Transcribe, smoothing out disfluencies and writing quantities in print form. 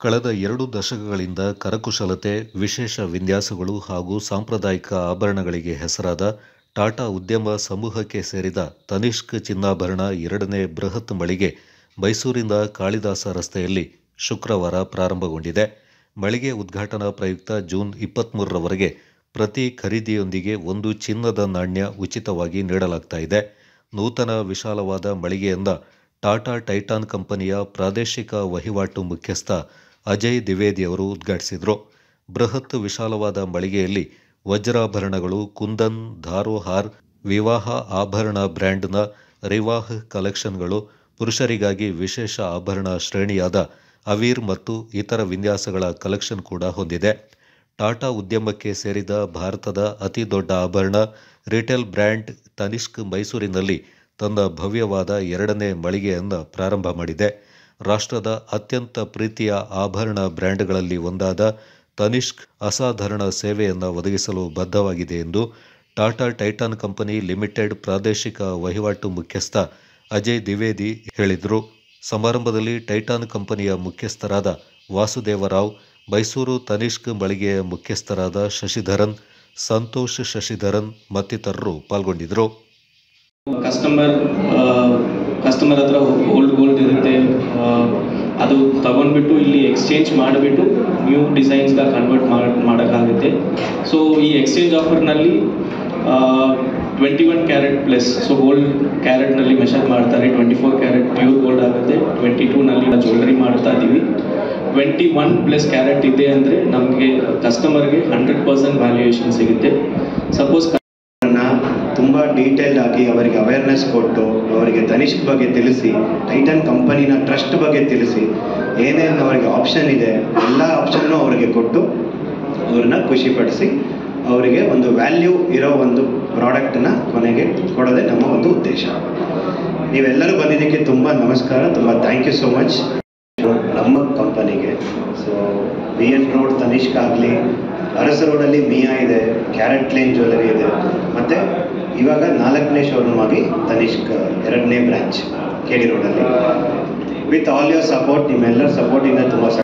ಕಳೆದ 2 ದಶಕಗಳಿಂದ ಕರಕುಶಲತೆ, ವಿಶೇಷ ವಿನ್ಯಾಸಗಳು ಹಾಗೂ ಸಾಂಪ್ರದಾಯಿಕ ಆಭರಣಗಳಿಗೆ ಹೆಸರಾದ ಟಾಟಾ ಉದ್ಯಮ ಸಮೂಹಕ್ಕೆ ಸೇರಿದ ತನಿಷ್ಕ್ ಚಿನ್ನಾಭರಣ 2ನೇ ಬೃಹತ್ ಮಳಿಗೆ ಮೈಸೂರಿನ ಕಾಳಿದಾಸ ರಸ್ತೆಯಲ್ಲಿ ಶುಕ್ರವಾರ ಪ್ರಾರಂಭಗೊಂಡಿದೆ. ಮಳಿಗೆ ಉದ್ಘಾಟನಾ ಪ್ರಯುಕ್ತ ಜೂನ್ 23ರವರೆಗೆ ಪ್ರತಿ ಖರೀದಿಯೊಂದಿಗೆ ಒಂದು ಚಿನ್ನದ ನಾಣ್ಯ ಉಚಿತವಾಗಿ ನೀಡಲಾಗ್ತಾ ಇದೆ. ನೂತನ ವಿಶಾಲವಾದ ಮಳಿಗೆಯನ್ನ ಟಾಟಾ ಟೈಟಾನ್ ಕಂಪನಿಯ ಪ್ರಾದೇಶಿಕ ವಹಿವಾಟು ಮುಖ್ಯಸ್ಥ ಅಜಯ್ ದ್ವಿವೇದಿ ಅವರು ಉದ್ಘಾಟಿಸಿದರು. ಬೃಹತ್ ವಿಶಾಲವಾದ ಮಳಿಗೆಯಲ್ಲಿ ವಜ್ರಾಭರಣಗಳು, ಕುಂದನ್, ಧಾರೋಹಾರ್, ವಿವಾಹ ಆಭರಣ ಬ್ರ್ಯಾಂಡ್ನ ರಿವಾಹ್ ಕಲೆಕ್ಷನ್ಗಳು, ಪುರುಷರಿಗಾಗಿ ವಿಶೇಷ ಆಭರಣ ಶ್ರೇಣಿಯಾದ ಅವೀರ್ ಮತ್ತು ಇತರ ವಿನ್ಯಾಸಗಳ ಕಲೆಕ್ಷನ್ ಕೂಡ ಹೊಂದಿದೆ. ಟಾಟಾ ಉದ್ಯಮಕ್ಕೆ ಸೇರಿದ ಭಾರತದ ಅತಿ ದೊಡ್ಡ ಆಭರಣ ರಿಟೇಲ್ ಬ್ರ್ಯಾಂಡ್ ತನಿಷ್ಕ್ ಮೈಸೂರಿನಲ್ಲಿ ತನ್ನ ಭವ್ಯವಾದ 2ನೇ ಮಳಿಗೆಯನ್ನು ಪ್ರಾರಂಭ ಮಾಡಿದೆ. ರಾಷ್ಟ್ರದ ಅತ್ಯಂತ ಪ್ರೀತಿಯ ಆಭರಣ ಬ್ರ್ಯಾಂಡ್ಗಳಲ್ಲಿ ಒಂದಾದ ತನಿಷ್ಕ್ ಅಸಾಧಾರಣ ಸೇವೆಯನ್ನು ಒದಗಿಸಲು ಬದ್ಧವಾಗಿದೆ ಎಂದು ಟಾಟಾ ಟೈಟಾನ್ ಕಂಪನಿ ಲಿಮಿಟೆಡ್ ಪ್ರಾದೇಶಿಕ ವಹಿವಾಟು ಮುಖ್ಯಸ್ಥ ಅಜಯ್ ದ್ವಿವೇದಿ ಹೇಳಿದರು. ಸಮಾರಂಭದಲ್ಲಿ ಟೈಟಾನ್ ಕಂಪನಿಯ ಮುಖ್ಯಸ್ಥರಾದ ವಾಸುದೇವರಾವ್, ಮೈಸೂರು ತನಿಷ್ಕ್ ಮಳಿಗೆಯ ಮುಖ್ಯಸ್ಥರಾದ ಶಶಿಧರನ್, ಸಂತೋಷ್ ಶಶಿಧರನ್ ಮತ್ತಿತರರು ಪಾಲ್ಗೊಂಡಿದ್ದರು. ಕಸ್ಟಮರ್ ಹತ್ರ ಗೋಲ್ಡ್ ಇರುತ್ತೆ, ಅದು ತಗೊಂಡ್ಬಿಟ್ಟು ಇಲ್ಲಿ ಎಕ್ಸ್ಚೇಂಜ್ ಮಾಡಿಬಿಟ್ಟು ನ್ಯೂ ಡಿಸೈನ್ಸ್ಗೆ ಕನ್ವರ್ಟ್ ಮಾಡೋಕ್ಕಾಗುತ್ತೆ. ಸೊ ಈ ಎಕ್ಸ್ಚೇಂಜ್ ಆಫರ್ನಲ್ಲಿ 21 ಕ್ಯಾರೆಟ್ ಪ್ಲಸ್, ಸೊ ಗೋಲ್ಡ್ ಕ್ಯಾರೆಟ್ನಲ್ಲಿ ಮೆಷರ್ ಮಾಡ್ತಾರೆ. 24 ಕ್ಯಾರೆಟ್ ಪ್ಯೂರ್ ಗೋಲ್ಡ್ ಆಗುತ್ತೆ. 22ನಲ್ಲಿ ಜ್ಯುವೆಲ್ರಿ ಮಾಡ್ತಾ ಇದ್ದೀವಿ. 21+ ಕ್ಯಾರೆಟ್ ಇದೆ ಅಂದರೆ ನಮಗೆ ಕಸ್ಟಮರ್ಗೆ 100% ವ್ಯಾಲ್ಯೂಯೇಷನ್ ಸಿಗುತ್ತೆ. ಸಪೋಸ್ ತುಂಬ ಡೀಟೇಲ್ಡ್ ಆಗಿ ಅವರಿಗೆ ಅವೇರ್ನೆಸ್ ಕೊಟ್ಟು, ಅವರಿಗೆ ತನಿಷ್ಕ್ ಬಗ್ಗೆ ತಿಳಿಸಿ, ಟೈಟನ್ ಕಂಪನಿನ ಟ್ರಸ್ಟ್ ಬಗ್ಗೆ ತಿಳಿಸಿ, ಏನೇನು ಅವರಿಗೆ ಆಪ್ಷನ್ ಇದೆ ಎಲ್ಲ ಆಪ್ಷನ್ನು ಅವರಿಗೆ ಕೊಟ್ಟು ಅವ್ರನ್ನ ಖುಷಿಪಡಿಸಿ ಅವರಿಗೆ ಒಂದು ವ್ಯಾಲ್ಯೂ ಇರೋ ಒಂದು ಪ್ರಾಡಕ್ಟನ್ನ ಕೊನೆಗೆ ಕೊಡೋದೇ ನಮ್ಮ ಒಂದು ಉದ್ದೇಶ. ನೀವೆಲ್ಲರೂ ಬಂದಿದ್ದಕ್ಕೆ ತುಂಬ ನಮಸ್ಕಾರ, ತುಂಬ ಥ್ಯಾಂಕ್ ಯು ಸೋ ಮಚ್. ನಮ್ಮ ಕಂಪನಿಗೆ ಸೊ BN ರೋಡ್ ತನಿಷ್ಕ್ ಆಗಲಿ, ಅರಸ ರೋಡಲ್ಲಿ ಮಿಯಾ ಇದೆ, ಕ್ಯಾರೆಟ್ ಲೈನ್ ಜ್ಯುವೆಲರಿ ಇದೆ, ಮತ್ತು ಇವಾಗ 4ನೇ ಶೋರೂಮ್ ಆಗಿ ತನಿಷ್ಕ್ 2ನೇ ಬ್ರಾಂಚ್ KD ರೋಡಲ್ಲಿ. ವಿತ್ ಆಲ್ ಯುವರ್ ಸಪೋರ್ಟ್, ನಿಮ್ಮೆಲ್ಲರ ಸಪೋರ್ಟಿಂದ ತುಂಬ